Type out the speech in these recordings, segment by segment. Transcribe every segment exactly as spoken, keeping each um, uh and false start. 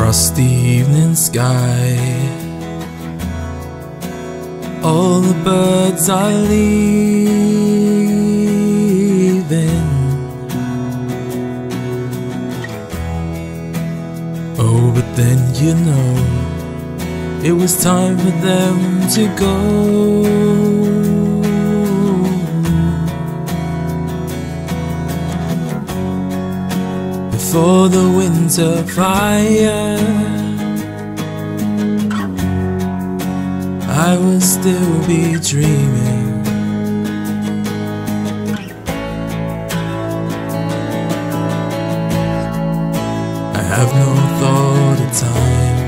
Across the evening sky, all the birds are leaving. Oh, but then you know, it was time for them to go. Before the winter fire, I will still be dreaming. I have no thought of time,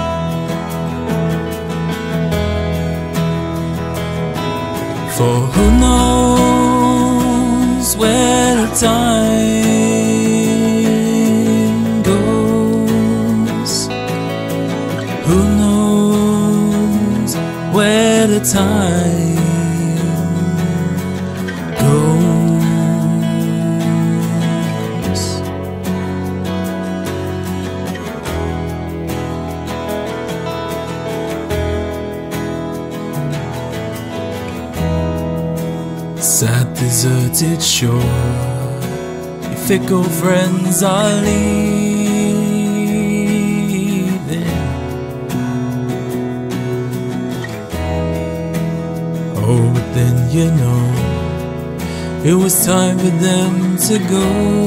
for who knows where the time goes. Who knows where the time goes. Sad deserted shore, your fickle friends are leaving. Oh, but then you know, it was time for them to go.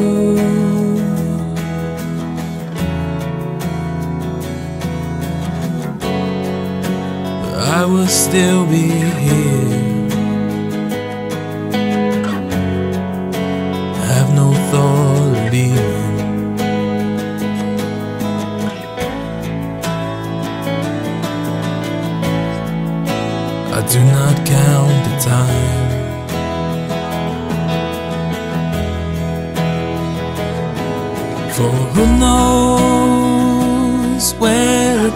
But I will still be here. I have no thought of leaving. I do not count the time, for who knows where the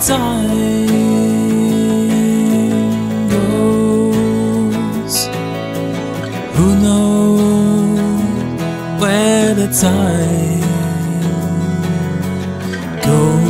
time goes. Who knows where the time goes.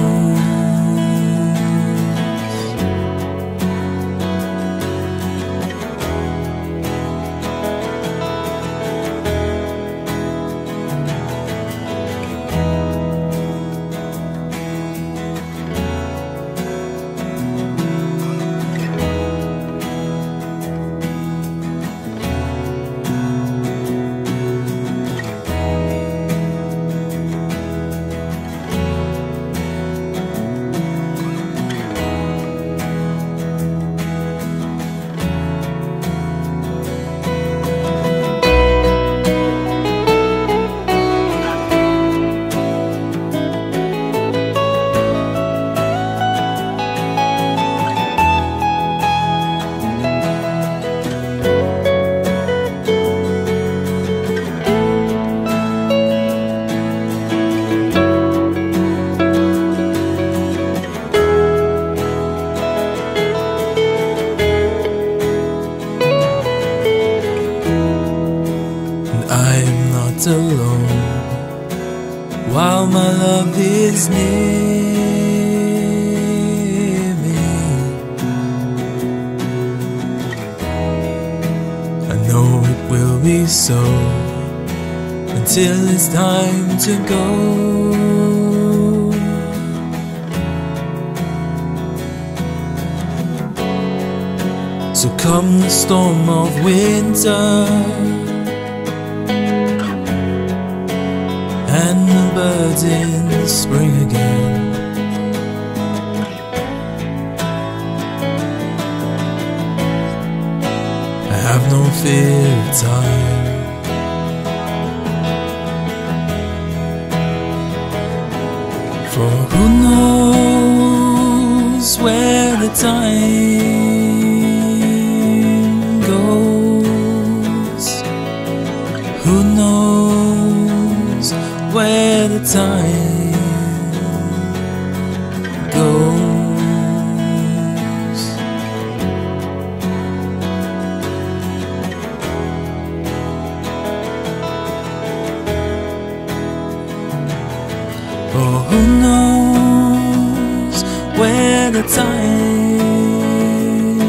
Alone, while my love is near me. I know it will be so until it's time to go. So come the storm of winter and the birds in the spring again, I have no fear of time, for who knows where the time goes. Who knows where the time goes. Oh, who knows the time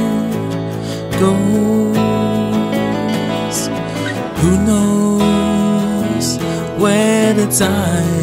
goes. Who knows where the time